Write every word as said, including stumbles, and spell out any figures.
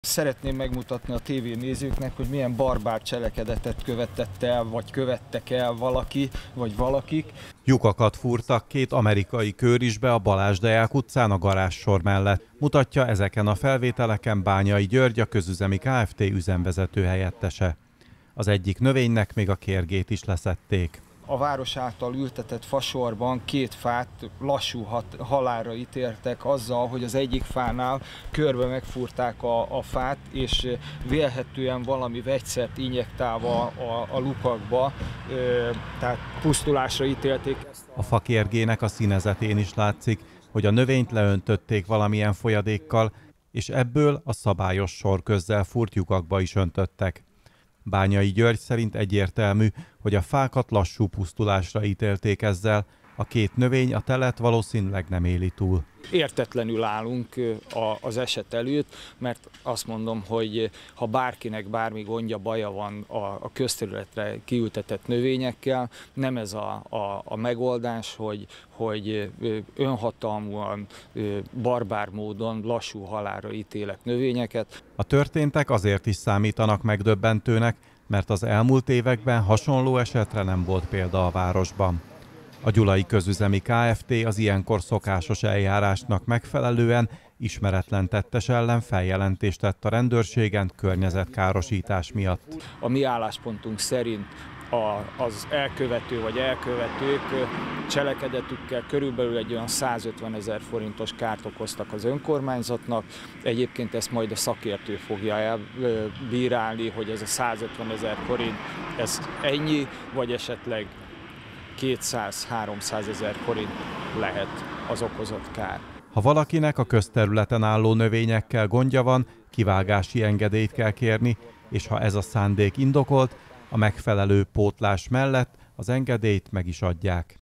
Szeretném megmutatni a tévénézőknek, hogy milyen barbár cselekedetet követett el, vagy követtek el valaki, vagy valakik. Lyukakat fúrtak két amerikai körisbe a Balázs Deák utcán a garázssor mellett. Mutatja ezeken a felvételeken Bányai György, a Közüzemi Kft. Üzemvezető helyettese. Az egyik növénynek még a kérgét is leszették. A város által ültetett fasorban két fát lassú halálra ítéltek azzal, hogy az egyik fánál körbe megfúrták a, a fát, és vélhetően valami vegyszert injektálva a, a lukakba, tehát pusztulásra ítélték ezt. A fa kérgének a színezetén is látszik, hogy a növényt leöntötték valamilyen folyadékkal, és ebből a szabályos sorközzel fúrt lyukakba is öntöttek. Bányai György szerint egyértelmű, hogy a fákat lassú pusztulásra ítélték ezzel, a két növény a telet valószínűleg nem éli túl. Értetlenül állunk az eset előtt, mert azt mondom, hogy ha bárkinek bármi gondja, baja van a közterületre kiültetett növényekkel, nem ez a, a, a megoldás, hogy, hogy önhatalmúan, barbár módon lassú halálra ítélek növényeket. A történtek azért is számítanak megdöbbentőnek, mert az elmúlt években hasonló esetre nem volt példa a városban. A Gyulai Közüzemi Kft. Az ilyenkor szokásos eljárásnak megfelelően ismeretlen tettes ellen feljelentést tett a rendőrségen környezetkárosítás miatt. A mi álláspontunk szerint a, az elkövető vagy elkövetők cselekedetükkel körülbelül egy olyan százötvenezer forintos kárt okoztak az önkormányzatnak. Egyébként ezt majd a szakértő fogja elbírálni, hogy ez a százötvenezer forint, ez ennyi, vagy esetleg kétszáz-háromszázezer forint lehet az okozott kár. Ha valakinek a közterületen álló növényekkel gondja van, kivágási engedélyt kell kérni, és ha ez a szándék indokolt, a megfelelő pótlás mellett az engedélyt meg is adják.